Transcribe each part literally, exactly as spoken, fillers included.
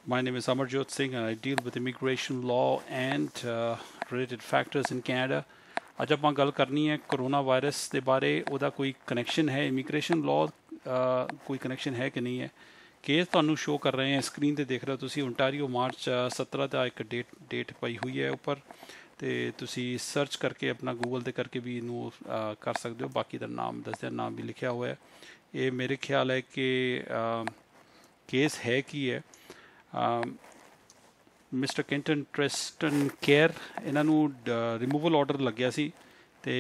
My name is Amarjot Singh and I deal with immigration law and uh, related factors in Canada. ਅੱਜ ਆਪਾਂ ਗੱਲ ਕਰਨੀ ਹੈ corona virus ਦੇ ਬਾਰੇ। ਉਹਦਾ ਕੋਈ ਕਨੈਕਸ਼ਨ ਹੈ ਇਮੀਗ੍ਰੇਸ਼ਨ ਲਾਅ, ਕੋਈ ਕਨੈਕਸ਼ਨ ਹੈ ਕਿ ਨਹੀਂ ਹੈ। ਕੇਸ ਤੁਹਾਨੂੰ ਸ਼ੋ ਕਰ ਰਹੇ हैं ਸਕਰੀਨ ਤੇ ਦੇਖ ਰਹੇ ਹੋ ਤੁਸੀਂ। ਓਨਟਾਰੀਓ ਮਾਰਚ सत्रह ਦਾ ਇੱਕ ਡੇਟ ਡੇਟ ਪਈ ਹੋਈ ਹੈ ਉੱਪਰ, ਤੇ ਤੁਸੀਂ ਸਰਚ ਕਰਕੇ ਆਪਣਾ ਗੂਗਲ ਤੇ ਕਰਕੇ ਵੀ ਇਹਨੂੰ ਕਰ ਸਕਦੇ ਹੋ। ਬਾਕੀ ਦਾ ਨਾਮ ਦੱਸਦਿਆਂ ਨਾਮ ਵੀ ਲਿਖਿਆ ਹੋਇਆ ਹੈ। ਇਹ ਮੇਰੇ ਖਿਆਲ ਹੈ ਕਿ ਕੇਸ ਹੈ ਕੀ ਹੈ। ਮਿਸਟਰ ਕੈਂਟਨ ਟ੍ਰਿਸਟਨ ਕੇਅਰ, ਇਹਨਾਂ ਨੂੰ ਰਿਮੂਵਲ ਆਰਡਰ ਲੱਗਿਆ ਸੀ ਤੇ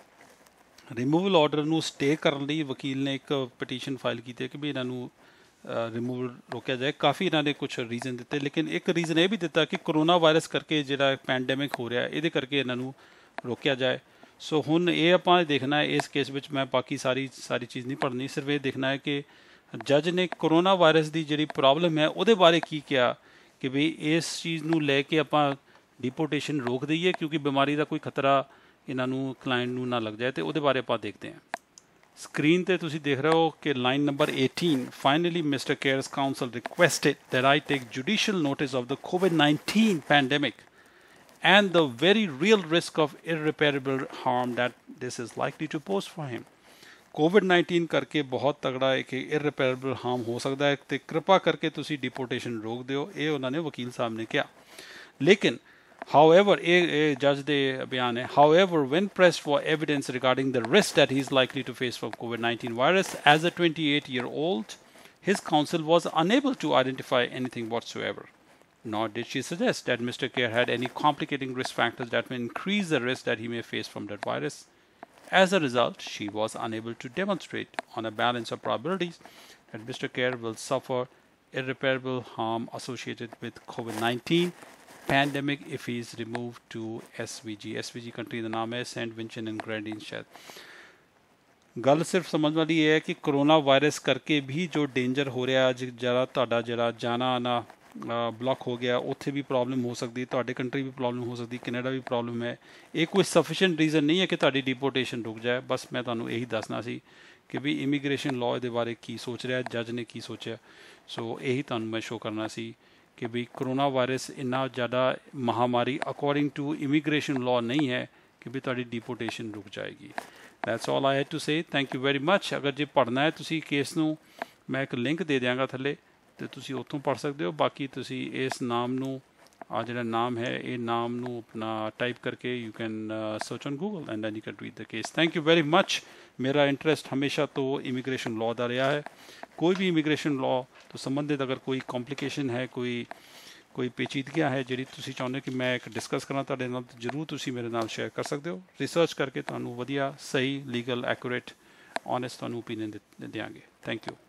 ਰਿਮੂਵਲ ਆਰਡਰ ਨੂੰ ਸਟੇ ਕਰਨ ਲਈ ਵਕੀਲ ਨੇ ਇੱਕ ਪਟੀਸ਼ਨ ਫਾਈਲ ਕੀਤੀ ਕਿ ਵੀ ਇਹਨਾਂ ਨੂੰ ਰਿਮੂਵਲ ਰੋਕਿਆ ਜਾਏ। ਕਾਫੀ ਇਹਨਾਂ ਨੇ ਕੁਛ ਰੀਜ਼ਨ ਦਿੱਤੇ, ਲੇਕਿਨ ਇੱਕ ਰੀਜ਼ਨ ਇਹ ਵੀ ਦਿੱਤਾ ਕਿ ਕਰੋਨਾ ਵਾਇਰਸ ਕਰਕੇ ਜਿਹੜਾ ਪੈਂਡੈਮਿਕ ਹੋ ਰਿਹਾ ਇਹਦੇ ਕਰਕੇ ਇਹਨਾਂ ਨੂੰ ਰੋਕਿਆ ਜਾਏ। ਸੋ ਹੁਣ ਇਹ ਆਪਾਂ ਦੇਖਣਾ ਹੈ ਇਸ ਕੇਸ ਵਿੱਚ, ਮੈਂ ਬਾਕੀ ਸਾਰੀ ਸਾਰੀ ਚੀਜ਼ ਨਹੀਂ ਪੜ੍ਹਨੀ, ਸਿਰਫ ਇਹ ਦੇਖਣਾ ਹੈ ਕਿ ਜੱਜ ਨੇ ਕਰੋਨਾ ਵਾਇਰਸ ਦੀ ਜਿਹੜੀ ਪ੍ਰੋਬਲਮ ਹੈ ਉਹਦੇ ਬਾਰੇ ਕੀ ਕਿਹਾ ਕਿ ਵੀ ਇਸ ਚੀਜ਼ ਨੂੰ ਲੈ ਕੇ ਆਪਾਂ ਡਿਪੋਰਟੇਸ਼ਨ ਰੋਕ ਦਈਏ ਕਿਉਂਕਿ ਬਿਮਾਰੀ ਦਾ ਕੋਈ ਖਤਰਾ ਇਹਨਾਂ ਨੂੰ ਕਲਾਇੰਟ ਨੂੰ ਨਾ ਲੱਗ ਜਾਏ। ਤੇ ਉਹਦੇ ਬਾਰੇ ਆਪਾਂ ਦੇਖਦੇ ਹਾਂ। ਸਕਰੀਨ ਤੇ ਤੁਸੀਂ ਦੇਖ ਰਹੇ ਹੋ ਕਿ line number eighteen, finally Mister Care's counsel requested that I take judicial notice of the COVID nineteen pandemic and the very real risk of irreparable harm that this is likely to pose for him. COVID nineteen ਕਰਕੇ ਬਹੁਤ ਤਗੜਾ ਇੱਕ ਇਰਰਿਪੇਅਰੇਬਲ ਹਾਰਮ ਹੋ ਸਕਦਾ ਹੈ ਤੇ ਕਿਰਪਾ ਕਰਕੇ ਤੁਸੀਂ ਡਿਪੋਰਟੇਸ਼ਨ ਰੋਕ ਦਿਓ, ਇਹ ਉਹਨਾਂ ਨੇ ਵਕੀਲ ਸਾਹਿਬ ਨੇ ਕਿਹਾ। ਲੇਕਿਨ however ਇਹ ਇਹ ਜੱਜ ਦੇ ਬਿਆਨ ਹੈ, however when pressed for evidence regarding the risk that he is likely to face from COVID nineteen virus as a twenty-eight year old, his counsel was unable to identify anything whatsoever, nor did she suggest that Mister Care had any complicating risk factors that may increase the risk that he may face from that virus. As a result, she was unable to demonstrate on a balance of probabilities that Mister Care will suffer irreparable harm associated with COVID nineteen pandemic if he is removed to S V G. S V G country ਦਾ ਨਾਮ ਹੈ Saint ਵਿੰਸੈਂਟ and ਗ੍ਰੈਨਡੀਨ ਸ਼ਾਇਦ। ਗੱਲ ਸਿਰਫ ਸਮਝ ਵਾਲੀ ਇਹ ਹੈ ਕਿ ਕਰੋਨਾ ਵਾਇਰਸ ਕਰਕੇ ਵੀ ਜੋ ਡੇਂਜਰ ਹੋ ਰਿਹਾ, ਅੱਜ ਜਿਹੜਾ ਤੁਹਾਡਾ ਜਿਹੜਾ ਜਾਣਾ ਆਣਾ ਬਲੌਕ ਹੋ ਗਿਆ, ਉੱਥੇ ਵੀ ਪ੍ਰੋਬਲਮ ਹੋ ਸਕਦੀ, ਤੁਹਾਡੇ ਕੰਟਰੀ ਵੀ ਪ੍ਰੋਬਲਮ ਹੋ ਸਕਦੀ, ਕੈਨੇਡਾ ਵੀ ਪ੍ਰੋਬਲਮ ਹੈ। ਇਹ ਕੋਈ ਸਫੀਸ਼ੀਐਂਟ ਰੀਜ਼ਨ ਨਹੀਂ ਹੈ ਕਿ ਤੁਹਾਡੀ ਡਿਪੋਰਟੇਸ਼ਨ ਰੁਕ ਜਾਏ। ਬਸ ਮੈਂ ਤੁਹਾਨੂੰ ਇਹੀ ਦੱਸਣਾ ਸੀ ਕਿ ਵੀ ਇਮੀਗ੍ਰੇਸ਼ਨ ਲਾਅ ਦੇ ਬਾਰੇ ਕੀ ਸੋਚ ਰਿਹਾ, ਜੱਜ ਨੇ ਕੀ ਸੋਚਿਆ। ਸੋ ਇਹੀ ਤੁਹਾਨੂੰ ਮੈਂ ਸ਼ੋ ਕਰਨਾ ਸੀ ਕਿ ਵੀ ਕਰੋਨਾ ਵਾਇਰਸ ਇੰਨਾ ਜ਼ਿਆਦਾ ਮਹਾਮਾਰੀ ਅਕੋਰਡਿੰਗ ਟੂ ਇਮੀਗ੍ਰੇਸ਼ਨ ਲਾਅ ਨਹੀਂ ਹੈ ਕਿ ਵੀ ਤੁਹਾਡੀ ਡਿਪੋਰਟੇਸ਼ਨ ਰੁਕ ਜਾਏਗੀ। That's all I had to say. Thank you very much. ਅਗਰ ਜੇ ਪੜ੍ਹਨਾ ਹੈ ਤੁਸੀਂ ਕੇਸ ਨੂੰ, ਮੈਂ ਇੱਕ ਲਿੰਕ ਦੇ ਦਿਆਂਗਾ ਥੱਲੇ, ਤੇ ਤੁਸੀਂ ਉੱਥੋਂ ਪੜ੍ਹ ਸਕਦੇ ਹੋ। ਬਾਕੀ ਤੁਸੀਂ ਇਸ ਨਾਮ ਨੂੰ, ਆ ਜਿਹੜਾ ਨਾਮ ਹੈ ਇਹ ਨਾਮ ਨੂੰ ਆਪਣਾ ਟਾਈਪ ਕਰਕੇ you can search on Google and then you can read the case. Thank you very much. ਮੇਰਾ ਇੰਟਰਸਟ ਹਮੇਸ਼ਾ ਤੋਂ ਇਮੀਗ੍ਰੇਸ਼ਨ ਲਾਅ ਦਾ ਰਿਹਾ ਹੈ। ਕੋਈ ਵੀ ਇਮੀਗ੍ਰੇਸ਼ਨ ਲਾਅ ਤੋਂ ਸੰਬੰਧਿਤ ਅਗਰ ਕੋਈ ਕੰਪਲੀਕੇਸ਼ਨ ਹੈ, ਕੋਈ ਕੋਈ ਪੇਚੀਦਗੀਆਂ ਹੈ ਜਿਹੜੀ ਤੁਸੀਂ ਚਾਹੁੰਦੇ ਕਿ ਮੈਂ ਇੱਕ ਡਿਸਕਸ ਕਰਾਂ ਤੁਹਾਡੇ ਨਾਲ, ਜ਼ਰੂਰ ਤੁਸੀਂ ਮੇਰੇ ਨਾਲ ਸ਼ੇਅਰ ਕਰ ਸਕਦੇ ਹੋ। ਰਿਸਰਚ ਕਰਕੇ ਤੁਹਾਨੂੰ ਵਧੀਆ, ਸਹੀ, ਲੀਗਲ, ਐਕੂਰੇਟ, ਓਨੈਸਟ ਤੁਹਾਨੂੰ ਓਪੀਨੀਅਨ ਦਿਆਂਗੇ। Thank you.